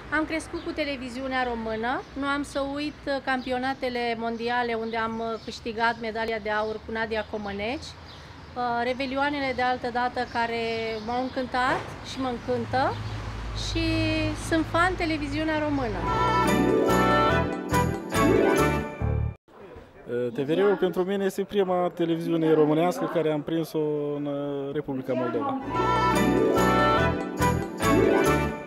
Am crescut cu televiziunea română, nu am să uit campionatele mondiale unde am câștigat medalia de aur cu Nadia Comăneci, revelioanele de altă dată care m-au încântat și mă încântă și sunt fan televiziunea română. TVR-ul pentru mine este prima televiziune românească care am prins-o în Republica Moldova.